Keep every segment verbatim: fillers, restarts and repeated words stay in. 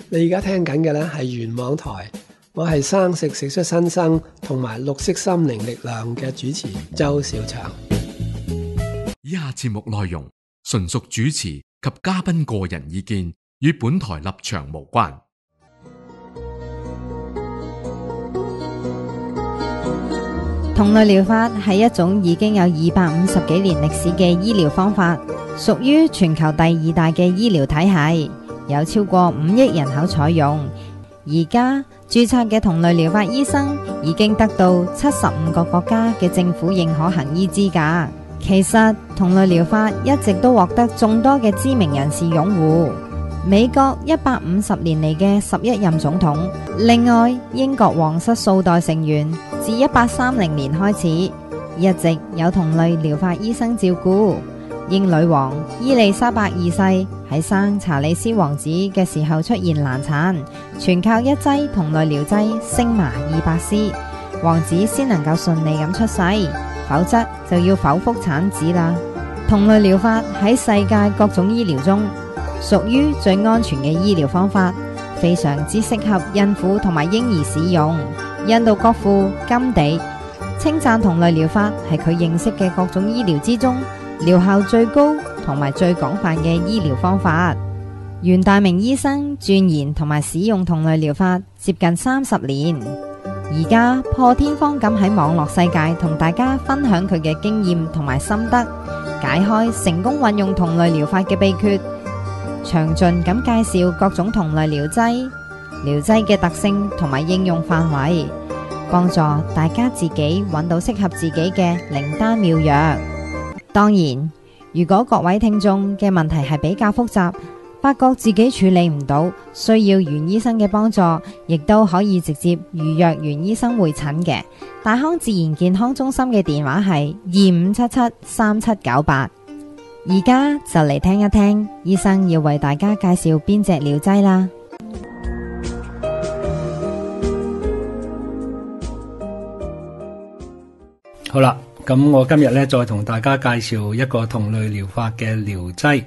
你而家聽緊嘅呢係原網台，我係生食食出新生同埋綠色心靈力量嘅主持周小祥。 以下節目內容純屬主持及嘉賓個人意見，與本台立場無關。 同類療法係一種已經有二百五十幾年歷史嘅醫療方法，屬於全球第二大嘅醫療體系，有超過五億人口採用。而家註冊嘅同類療法醫生已經得到七十五個國家嘅政府認可行醫資格。其實同類療法一直都獲得眾多嘅知名人士擁護。美國一百五十年嚟嘅十一任總統，另外英國皇室數代成員自一八三零年開始，一直有同類療法醫生照顧。英女王伊麗莎白二世喺生查理斯王子嘅時候出現難產，全靠一劑同類療劑星麻二百絲，王子先能夠順利咁出世，否則就要剖腹產子啦。同類療法喺世界各種醫療中屬於最安全嘅醫療方法，非常之適合孕婦同埋嬰兒使用。印度國父甘地稱讚同類療法係佢認識嘅各種醫療之中療效最高同埋最廣泛嘅醫療方法。袁大明醫生鑽研同埋使用同類療法接近三十年，而家破天荒咁喺網絡世界同大家分享佢嘅經驗同埋心得，解開成功運用同類療法嘅秘訣，詳盡咁介紹各種同類療劑、療劑嘅特性同埋應用範圍，幫助大家自己揾到適合自己嘅靈丹妙藥。當然，如果各位聽眾嘅問題係比較複雜，發覺自己處理唔到，需要袁醫生嘅幫助，亦都可以直接預約袁醫生會診嘅。大康自然健康中心嘅電話係二五七七三七九八。而家就嚟聽一聽醫生要為大家介紹邊隻療劑啦。 好啦，咁我今日咧再同大家介紹一個同類療法嘅療劑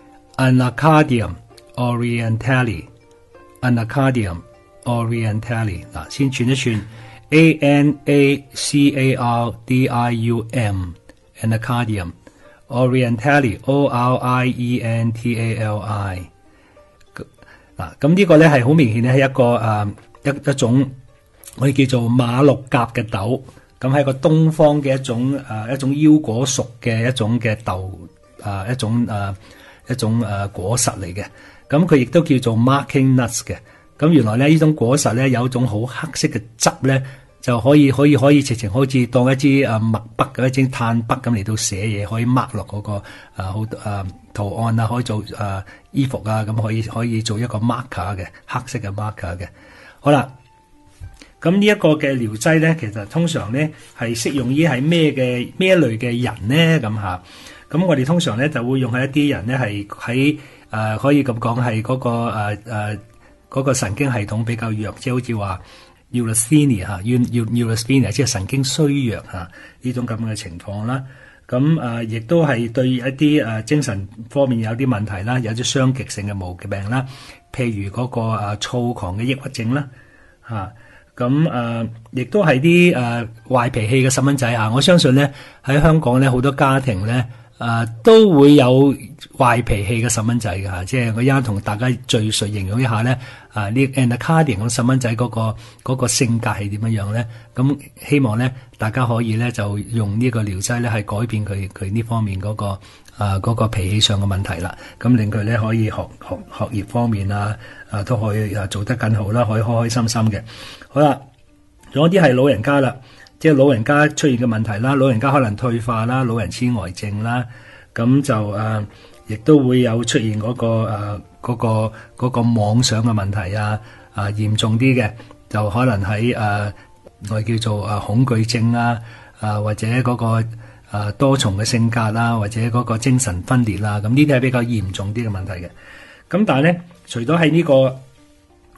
Anacardium orientale。 Anacardium orientale 嗱，先串一串 A N A C A R D I U M Anacardium orientale O R I E N T A L I。 嗱，咁呢個咧係好明顯咧係一個誒、呃、一一種我哋叫做馬六甲嘅豆。咁係個東方嘅一種誒、呃、一種腰果屬嘅一種嘅豆誒、呃、一種誒、呃、一種誒、呃、果實嚟嘅。咁佢亦都叫做 marking nuts 嘅。咁原來咧呢種果實咧有一種好黑色嘅汁咧，就可以可以可以直情好似當一支誒墨筆嘅一支炭筆咁嚟到寫嘢，可以 mark 落嗰個誒好誒圖案啊，可以做誒、呃、衣服啊，咁可以可以做一個 marker 嘅黑色嘅 marker 嘅。好啦。咁呢一個嘅療劑咧，其實通常咧係適用於係咩嘅咩類嘅人咧咁吓。咁我哋通常咧就會用喺一啲人咧係喺誒可以咁講係嗰個誒誒嗰個神經系統比較弱，即係好似話 neurasthenia 吓，neurasthenia 即係神經衰弱吓呢種咁嘅情況啦。咁誒亦都係對一啲誒精神方面有啲問題啦，有啲雙極性嘅毛病啦，譬如嗰個誒躁狂嘅抑鬱症啦吓。咁誒，亦、呃、都係啲誒壞脾氣嘅細蚊仔啊！我相信咧喺香港咧好多家庭咧誒、呃、都會有壞脾氣嘅細蚊仔嘅嚇，即係我而家同大家敘述形容一下咧啊呢 Anacardium 嘅細蚊仔嗰個嗰個性格係點樣樣咧？咁希望咧大家可以咧就用呢個療劑咧係改變佢佢呢方面嗰、嗰個啊嗰、呃嗰個脾氣上嘅問題啦，咁令佢咧可以學學學業方面啊啊都可以啊做得更好啦，可以開開心心嘅。好啦，仲有啲係老人家啦，即係老人家出現嘅問題啦，老人家可能退化啦，老人痴呆症啦，咁就誒，亦、呃、都會有出現嗰、那個誒嗰、呃那個嗰、那個妄想嘅問題啊，啊嚴重啲嘅就可能喺誒、呃、我哋叫做誒恐懼症啊，啊或者嗰、那個誒多重嘅性格啦，或者嗰個精神分裂啦，咁呢啲係比較嚴重啲嘅問題嘅。咁但係咧，除咗喺呢個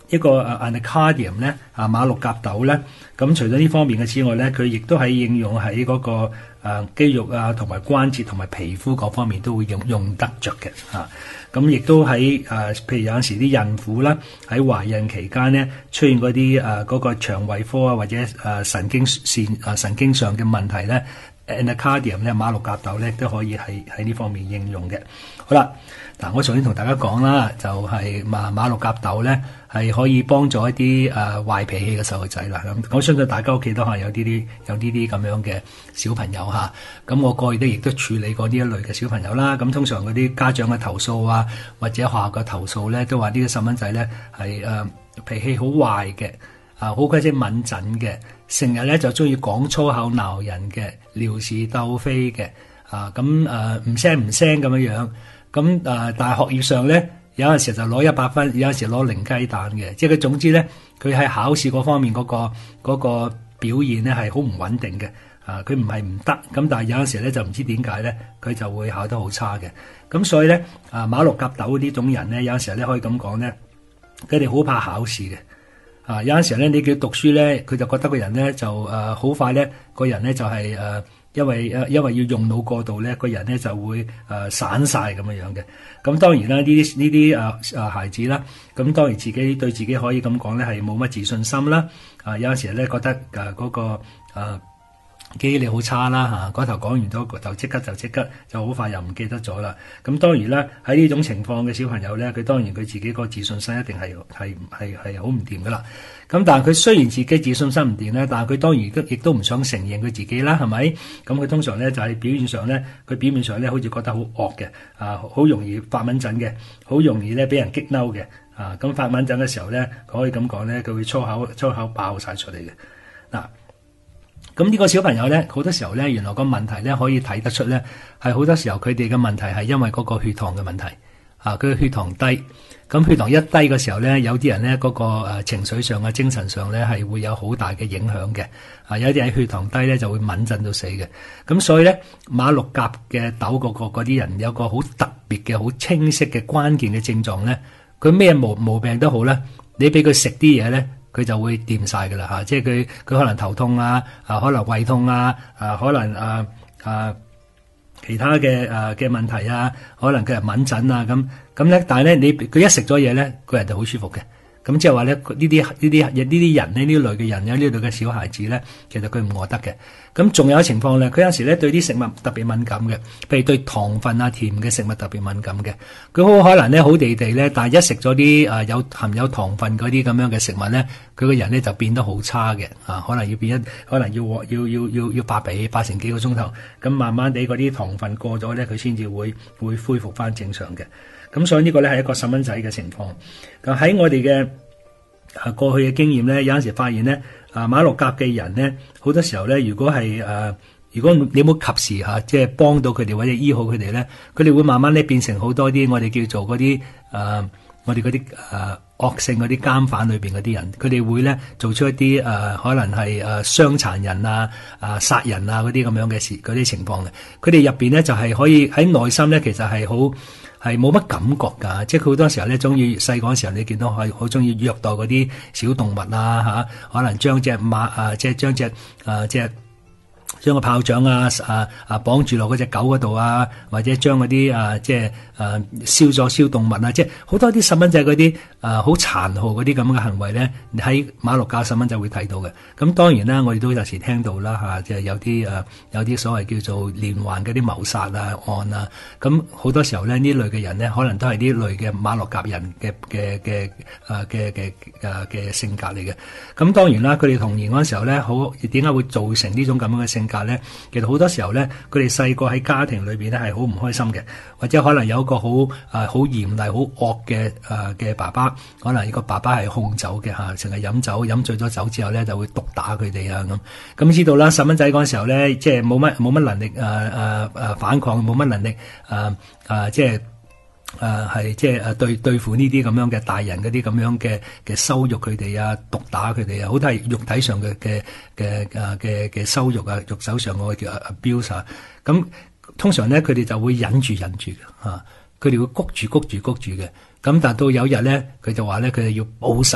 一個誒 anacardium 咧啊馬六甲豆咧，咁除咗呢方面嘅之外咧，佢亦都喺應用喺嗰、那個、呃、肌肉啊同埋關節同埋皮膚各方面都會用用得着嘅嚇。咁、啊、亦都喺誒、呃，譬如有陣時啲孕婦啦，喺懷孕期間咧出現嗰啲誒嗰個腸胃科啊或者誒、呃、神經線啊、呃、神經上嘅問題咧 anacardium 咧馬六甲豆咧都可以喺喺呢方面應用嘅。好啦。嗱，我首先同大家講啦，就係、是、馬馬六甲豆咧，係可以幫助一啲誒、呃、壞脾氣嘅細路仔啦。咁我相信大家屋企都係有啲啲有啲啲咁樣嘅小朋友嚇。咁我過去都亦都處理過呢一類嘅小朋友啦。咁通常嗰啲家長嘅投訴啊，或者學校嘅投訴咧，都話呢個細蚊仔咧係誒脾氣好壞嘅，啊好鬼死敏感嘅，成日咧就中意講粗口鬧人嘅，撩事鬥非嘅，啊咁誒唔聲唔聲咁樣樣。咁誒、呃，但係學業上咧，有陣時就攞一百分，有陣時攞零雞蛋嘅，即係佢總之咧，佢喺考試嗰方面嗰、嗰個嗰個表現咧係好唔穩定嘅，啊，佢唔係唔得，咁但係有陣時咧就唔知點解咧，佢就會考得好差嘅。咁所以咧，啊馬六甲豆呢種人咧，有陣時咧可以咁講咧，佢哋好怕考試嘅，啊有陣時咧你叫佢讀書咧，佢就覺得個人咧就誒好、呃、快咧，個人咧就係、係、誒。呃因為誒，因為要用腦過度咧，個人咧就會誒、呃、散晒咁樣樣嘅。咁當然啦，呢啲呢啲誒誒孩子啦，咁當然自己對自己可以咁講咧，係冇乜自信心啦。啊，有陣時咧覺得誒嗰、呃那個誒。呃記憶力好差啦嚇，嗰頭講完咗就即刻就即刻就好快又唔記得咗啦。咁當然啦，喺呢種情況嘅小朋友咧，佢當然佢自己個自信心一定係係係係好唔掂噶啦。咁但係佢雖然自己自信心唔掂咧，但係佢當然都亦都唔想承認佢自己啦，係咪？咁佢通常咧就係表現上咧，佢表面上咧好似覺得好惡嘅，啊好容易發蚊疹嘅，好容易咧俾人激嬲嘅，啊咁發蚊疹嘅時候咧，可以咁講咧，佢會粗口粗口爆晒出嚟嘅嗱。咁呢個小朋友咧，好多時候咧，原來個問題咧可以睇得出咧，係好多時候佢哋嘅問題係因為嗰個血糖嘅問題啊，佢嘅血糖低，咁血糖一低嘅時候咧，有啲人咧嗰個誒情緒上啊、精神上咧係會有好大嘅影響嘅啊，有啲人血糖低咧就會敏震到死嘅，咁所以咧馬六甲嘅豆嗰個嗰啲人有個好特別嘅好清晰嘅關鍵嘅症狀咧，佢咩毛毛病都好咧，你俾佢食啲嘢咧，佢就會掂晒㗎啦嚇，即係佢佢可能頭痛啊，啊可能胃痛啊，啊可能啊啊其他嘅誒嘅問題啊，可能佢係敏疹啊咁咁咧，但係咧你佢一食咗嘢咧，個人就好舒服嘅。咁即係話咧，呢啲呢啲呢啲人咧，呢類嘅人有呢類嘅小孩子咧，其實佢唔餓得嘅。咁仲有情況咧，佢有時咧對啲食物特別敏感嘅，譬如對糖分啊、甜嘅食物特別敏感嘅。佢好可能咧好地地咧，但係一食咗啲誒有含有糖分嗰啲咁樣嘅食物咧，佢個人咧就變得好差嘅啊！可能要變一，可能要要要要要發脾氣，發成幾個鐘頭，咁慢慢地嗰啲糖分過咗咧，佢先至會會恢復翻正常嘅。咁所以呢個咧係一個細蚊仔嘅情況。咁喺我哋嘅啊過去嘅經驗咧，有陣時發現咧，啊馬六甲嘅人咧，好多時候咧，如果係誒、啊，如果你冇及時嚇、啊，即係幫到佢哋或者醫好佢哋咧，佢哋會慢慢咧變成好多啲我哋叫做嗰啲誒，我哋嗰啲誒惡性嗰啲監犯裏邊嗰啲人，佢哋會咧做出一啲誒、啊、可能係誒傷殘人啊、啊殺人啊嗰啲咁樣嘅事嗰啲情況嘅，佢哋入邊咧就係、是、可以喺內心咧，其實係好。係冇乜感覺㗎，即係佢好多時候咧，中意細個嗰時候，你見到係好中意虐待嗰啲小動物啊嚇，可能將隻馬啊，即係將隻啊隻將個炮仗啊啊啊綁住落嗰隻狗嗰度啊，或者將嗰啲啊即係啊燒咗燒動物啊，即係好多啲細蚊仔嗰啲啊好殘酷嗰啲咁嘅行為咧，喺馬六甲細蚊仔會睇到嘅。咁當然啦，我哋都有時聽到啦嚇，即係有啲啊有啲所謂叫做連環嗰啲謀殺啊案啊，咁好多時候咧呢類嘅人咧，可能都係呢類嘅馬六甲人嘅嘅嘅啊嘅嘅啊嘅性格嚟嘅。咁當然啦，佢哋童年嗰陣時候咧，好點解會造成呢種咁樣嘅性格咧？其實好多時候咧，佢哋細個喺家庭裏邊咧係好唔開心嘅，或者可能有一個好啊好嚴厲、好惡嘅誒嘅爸爸，可能呢個爸爸係控酒嘅嚇，成日飲酒，飲醉咗酒之後咧就會毒打佢哋啊咁。咁知道啦，細蚊仔嗰陣時候咧，即係冇乜冇乜能力誒誒誒反抗，冇乜能力誒誒、呃呃、即係。誒係即係誒對對付呢啲咁樣嘅大人嗰啲咁樣嘅嘅羞辱佢哋啊，毒打佢哋啊，好多係肉體上嘅嘅嘅誒嘅嘅羞辱啊，肉手上嗰個叫 abuse 啊。咁通常咧，佢哋就會忍住忍住嘅嚇，佢哋會谷住谷住谷住嘅。咁但到有日咧，佢就話咧，佢哋要報仇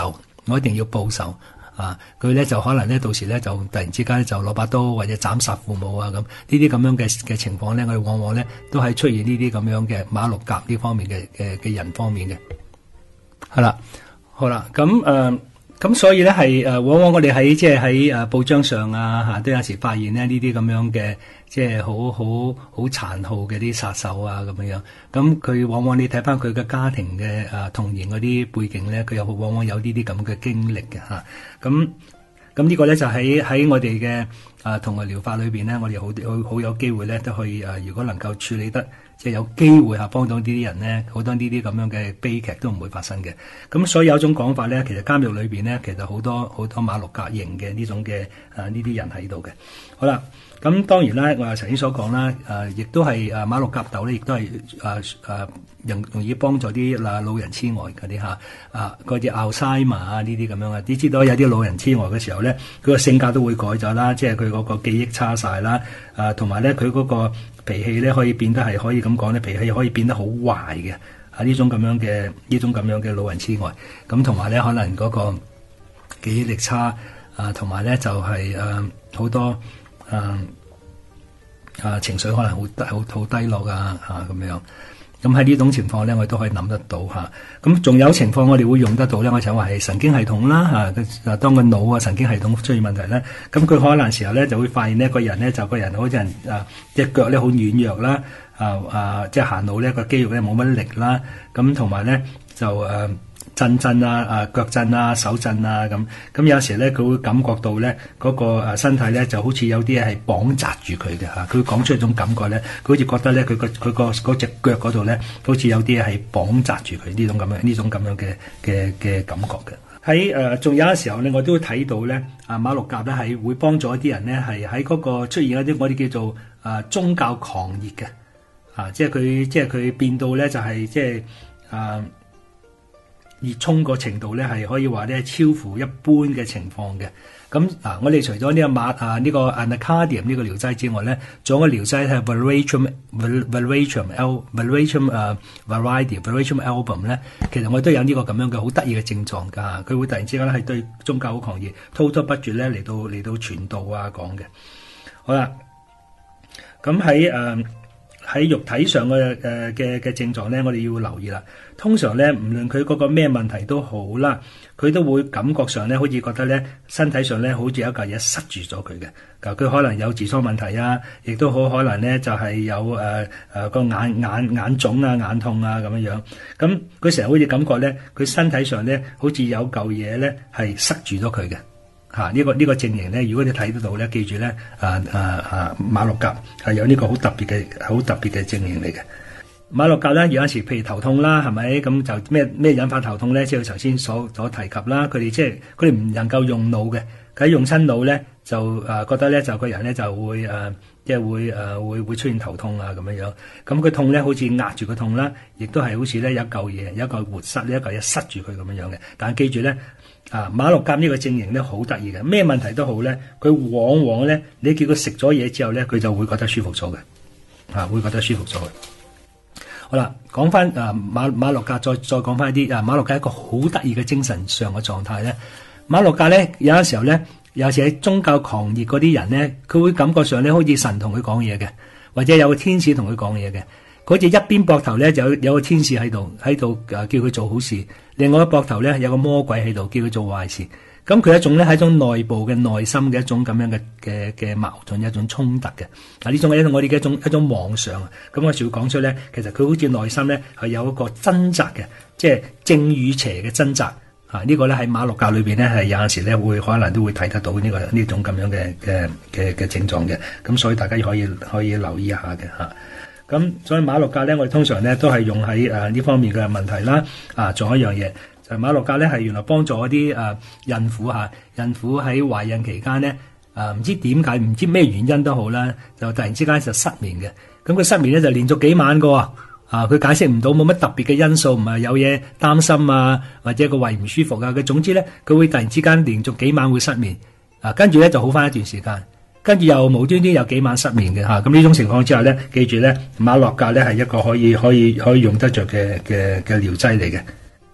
我一定要報仇啊！佢咧就可能咧到時咧就突然之間就攞把刀或者斬殺父母啊咁，呢啲咁樣嘅嘅情況咧，我哋往往咧都係出現呢啲咁樣嘅馬六甲呢方面嘅嘅嘅人方面嘅。係啦，好啦，咁誒。咁所以咧係誒，往往我哋喺即係喺誒報章上啊嚇，都有時發現咧呢啲咁樣嘅即係好好好殘酷嘅啲殺手啊咁樣樣。咁佢往往你睇翻佢嘅家庭嘅誒童年嗰啲背景咧，佢又往往有呢啲咁嘅經歷嘅嚇。咁咁呢個咧就喺喺我哋嘅誒同類療法裏邊咧，我哋好好好有機會咧都可以誒，如果能夠處理得。即係有機會嚇幫到呢啲人咧，好多呢啲咁樣嘅悲劇都唔會發生嘅。咁所以有一種講法咧，其實監獄裏邊咧，其實好多好多馬六甲型嘅呢種嘅啊呢啲人喺度嘅。好啦，咁當然啦，我頭先所講啦，誒亦都係誒馬六甲豆咧，亦都係誒誒容容易幫助啲嗱老人痴呆嗰啲嚇啊嗰啲 Alzheimer 啊呢啲咁樣啊。你知道有啲老人痴呆嘅時候咧，佢個性格都會改咗啦，即係佢嗰個記憶差晒啦，啊同埋咧佢嗰個脾氣咧可以變得係可以咁講咧，脾氣可以變得好壞嘅啊！呢種咁樣嘅呢種咁樣嘅老人痴呆，咁同埋咧可能嗰個記憶力差啊，同埋咧就係誒好多誒啊，啊情緒可能好低好好低落啊嚇咁樣。咁喺呢種情況咧，我哋都可以諗得到嚇。咁、啊、仲有情況我哋會用得到咧，我就話係神經系統啦嚇。啊，當個腦啊神經系統出現問題咧，咁佢可能時候咧就會發現呢個人咧就個人好似人啊隻腳咧好軟弱啦，啊啊即係行路咧個肌肉咧冇乜力啦，咁同埋咧就誒。啊震震啊、啊腳震啊、手震啊咁，咁有時咧佢會感覺到咧嗰個誒身體咧就好似有啲嘢係綁紮住佢嘅嚇，佢講出一種感覺咧，佢好似覺得咧佢個佢個嗰隻腳嗰度咧好似有啲嘢係綁紮住佢呢種咁樣呢種咁樣嘅嘅嘅感覺嘅。喺誒仲有嘅時候咧，我都會睇到咧啊馬六甲咧係會幫助一啲人咧係喺嗰個出現一啲我哋叫做啊宗教狂熱嘅啊，即係佢即係佢變到咧就係即係啊。熱衷個程度咧係可以話咧超乎一般嘅情況嘅。咁啊，我哋除咗呢個馬啊呢、這個 Anacardium 呢個療劑之外咧，仲有個療劑係 Veratrum Veratrum Al Veratrum 誒 Variety Veratrum Album 咧，其實我都有呢個咁樣嘅好得意嘅症狀㗎。佢會突然之間咧係對宗教好狂熱，滔滔不絕咧嚟到嚟到傳道啊講嘅。好啦，咁喺誒喺肉體上嘅誒嘅嘅症狀咧，我哋要留意啦。通常咧，唔論佢嗰個咩問題都好啦，佢都會感覺上咧，好似覺得咧，身體上咧，好似有一嚿嘢塞住咗佢嘅。嗱，佢可能有痔瘡問題啊，亦都好可能咧，就係有誒誒個眼眼眼腫啊、眼痛啊咁樣樣。咁佢成日好似感覺咧，佢身體上咧，好似有嚿嘢咧係塞住咗佢嘅。嚇、啊，呢、這個呢、這個症型咧，如果你睇得到咧，記住咧，啊啊啊馬六甲係有呢個好特別嘅好特別嘅症型嚟嘅。馬六甲咧有陣時譬如頭痛啦，係咪咁就咩咩引發頭痛咧？即係頭先所所提及啦，佢哋即係佢哋唔能夠用腦嘅，佢用親腦咧就誒、呃、覺得咧就個人咧就會誒、呃、即係會誒、呃、會會出現頭痛啊咁樣樣。咁佢痛咧好似壓住個痛啦，亦都係好似咧有一嚿嘢有一嚿活塞呢一嚿嘢塞住佢咁樣樣嘅。但係記住咧啊馬六甲呢個症型咧好得意嘅，咩問題都好咧，佢往往咧你叫佢食咗嘢之後咧，佢就會覺得舒服咗嘅，啊會覺得舒服咗嘅。好啦，講翻啊馬馬六甲，再再講翻一啲啊馬六甲一個好得意嘅精神上嘅狀態咧。馬六甲咧有陣時候咧，有時喺宗教狂熱嗰啲人咧，佢會感覺上咧好似神同佢講嘢嘅，或者有個天使同佢講嘢嘅。佢好似一邊膊頭咧就有有個天使喺度喺度啊叫佢做好事，另外一膊頭咧有個魔鬼喺度叫佢做壞事。咁佢一種咧係一種內部嘅內心嘅一種咁樣嘅嘅嘅矛盾，一種衝突嘅。啊，呢種係一種我哋嘅一種一種妄想啊。咁我就會講出咧，其實佢好似內心咧係有一個掙扎嘅，即係正與邪嘅掙扎。啊，呢個咧喺馬六甲裏邊咧係有陣時咧會可能都會睇得到呢個呢種咁樣嘅嘅嘅嘅症狀嘅。咁所以大家可以可以留意一下嘅嚇。咁所以馬六甲咧，我哋通常咧都係用喺誒呢方面嘅問題啦。啊，仲有一樣嘢。馬六甲咧係原來幫助一啲誒、呃、孕婦嚇，孕婦喺懷孕期間咧誒唔知點解唔知咩原因都好啦，就突然之間就失眠嘅。咁佢失眠咧就連續幾晚嘅喎，啊佢解釋唔到，冇乜特別嘅因素，唔係有嘢擔心啊，或者個胃唔舒服啊。佢總之咧佢會突然之間連續幾晚會失眠，啊跟住咧就好返一段時間，跟住又無端端有幾晚失眠嘅嚇。咁呢種情況之下咧，記住咧馬六甲咧係一個可以可以可以用得着嘅嘅嘅療劑嚟嘅。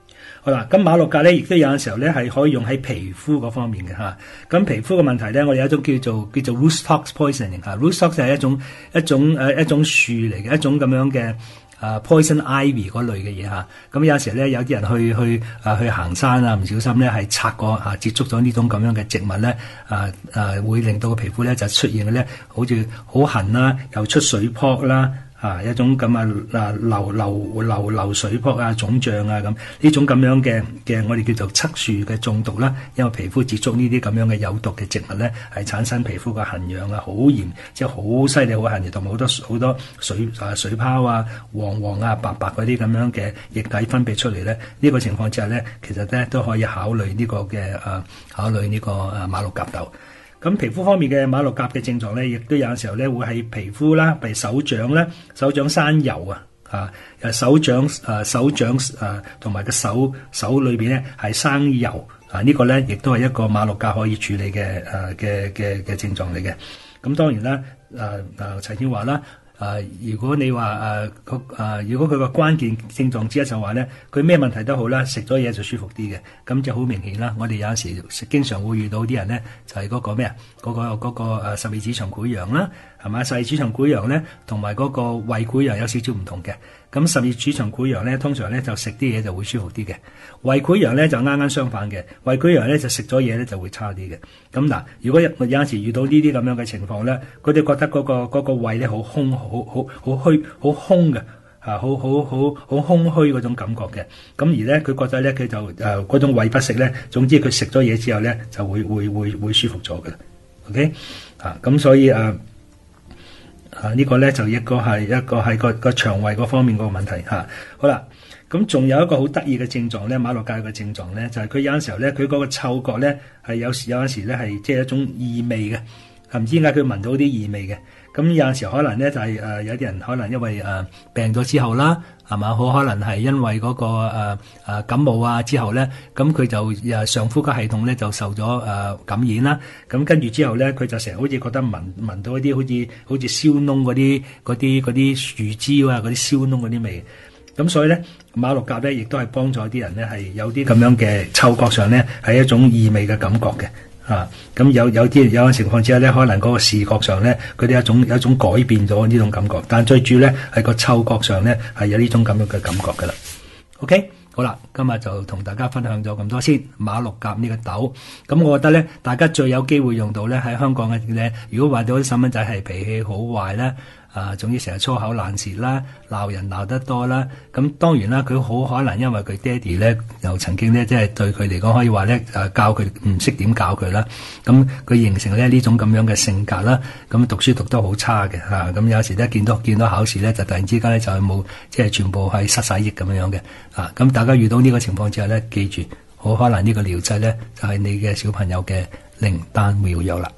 好啦，咁馬六甲咧，亦都有陣時候咧係可以用喺皮膚嗰方面嘅嚇。咁皮膚嘅問題咧，我哋有一種叫做叫做 rootstock poisoning 嚇。rootstock 就係一種一種誒、呃、一種樹嚟嘅一種咁樣嘅啊 poison ivy 嗰類嘅嘢嚇。咁有陣時咧，有啲人去去啊去行山啊，唔小心咧係擦過嚇、啊、接觸咗呢種咁樣嘅植物咧，啊啊會令到個皮膚咧就出現嘅咧，好似好痕啦，又出水泡啦。啊，一種咁啊，流流流流水泡啊、腫脹啊咁，呢種咁樣嘅嘅，我哋叫做漆樹嘅中毒啦。因為皮膚接觸呢啲咁樣嘅有毒嘅植物咧，係產生皮膚嘅痕癢啊，好嚴，即係好犀利、好痕癢，同埋好多好多水啊、水泡啊、黃黃啊、白白嗰啲咁樣嘅液體分泌出嚟咧。呢、這個情況之下咧，其實咧都可以考慮呢個嘅啊，考慮呢個啊馬六甲痘。咁皮膚方面嘅馬六甲嘅症狀咧，亦都有時候咧會喺皮膚啦，譬如手掌咧，手掌生油啊，啊，誒手掌誒手掌誒同埋個手手裏邊咧係生油啊，這個、呢個咧亦都係一個馬六甲可以處理嘅誒嘅嘅嘅症狀嚟嘅。咁當然啦，誒誒陳天華啦。誒、呃，如果你話誒，個、呃、誒，如果佢個關鍵症狀之一就話咧，佢咩問題都好啦，食咗嘢就舒服啲嘅，咁就好明顯啦。我哋有陣時經常會遇到啲人咧，就係、是、嗰個咩啊，嗰、那個嗰、那個誒十二指腸潰瘍啦，係嘛？十二指腸潰瘍咧，同埋嗰個胃潰瘍有少少唔同嘅。咁十二指腸潰瘍咧，通常咧就食啲嘢就會舒服啲嘅。胃潰瘍咧就啱啱相反嘅，胃潰瘍咧就食咗嘢咧就會差啲嘅。咁嗱，如果有有陣時遇到呢啲咁樣嘅情況咧，佢哋覺得嗰、那個嗰、那個胃咧好空，好好好虛，好空嘅，嚇，好好好好空虛嗰種感覺嘅。咁而咧，佢覺得咧，佢就誒嗰、呃、種胃不適咧，總之佢食咗嘢之後咧，就會會會會舒服咗嘅。OK，啊，咁所以誒。呃啊！呢、這個咧就一個係一個係個個腸胃嗰方面個問題嚇、啊。好啦，咁仲有一個好得意嘅症狀咧，馬六甲嘅症狀咧，就係、是、佢有陣時候咧，佢嗰個嗅覺咧係有時有陣時咧係即係一種異味嘅，係唔知點解佢聞到啲異味嘅。咁有陣時可能咧就係、是、誒、呃、有啲人可能因為誒、呃、病咗之後啦，係嘛？好可能係因為嗰、那個誒、呃呃、感冒啊之後咧，咁佢就誒上呼吸系統咧就受咗誒、呃、感染啦。咁跟住之後咧，佢就成日好似覺得聞聞到一啲好似好似燒燶嗰啲嗰啲嗰啲樹枝啊，嗰啲燒燶嗰啲味。咁所以咧，馬六甲咧亦都係幫助啲人咧係有啲咁樣嘅嗅覺上咧係一種異味嘅感覺嘅。啊，咁有有啲有嘅情況之下咧，可能嗰個視覺上咧，佢哋有一種有一種改變咗呢種感覺，但最主要咧係個嗅覺上咧係有呢種咁樣嘅感覺噶啦。OK，好啦，今日就同大家分享咗咁多先，馬六甲呢個痘。咁我覺得咧，大家最有機會用到咧喺香港嘅咧，如果話到啲細蚊仔係脾氣好壞咧。啊，總之成日粗口爛舌啦，鬧人鬧得多啦，咁當然啦，佢好可能因為佢爹哋咧，又曾經咧，即係對佢嚟講可以話咧，誒教佢唔識點教佢啦，咁佢形成咧呢種咁樣嘅性格啦，咁讀書讀得好差嘅嚇，咁有時咧見到見到考試咧，就突然之間咧就係冇，即係全部係失晒憶咁樣嘅，啊，咁大家遇到呢個情況之下咧，記住，好可能呢個療劑咧就係你嘅小朋友嘅靈丹妙藥啦。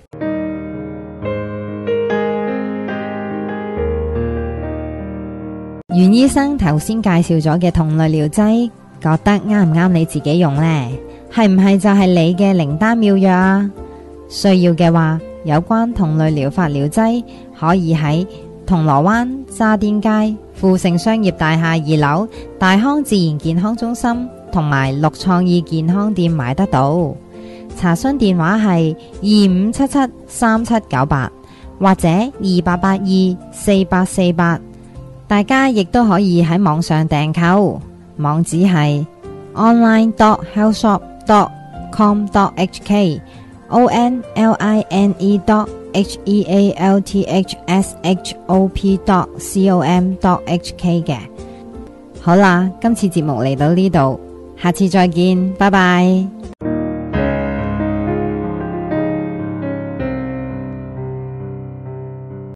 袁醫生頭先介紹咗嘅同類療劑，覺得啱唔啱你自己用呢？係唔係就係你嘅靈丹妙藥啊？需要嘅話，有關同類療法療劑可以喺銅鑼灣渣甸街富盛商業大廈二樓大康自然健康中心同埋綠創意健康店買得到。查詢電話係二五七七三七九八或者二八八二四八四八。大家亦都可以喺網上訂購，網址係 online dot health shop dot com dot h k o n l i n e dot h e a l t h s h o p dot com dot h k 嘅。好啦，今次節目嚟到呢度，下次再見，拜拜。